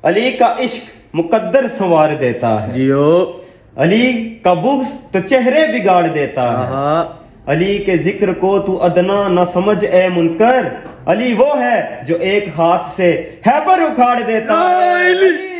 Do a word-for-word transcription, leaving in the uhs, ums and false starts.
अली का इश्क मुकद्दर संवार देता है। जियो। अली का बुग़्ज़ तो चेहरे बिगाड़ देता है। अली के जिक्र को तू अदना न समझ ए मुनकर, अली वो है जो एक हाथ से हैबर उखाड़ देता है।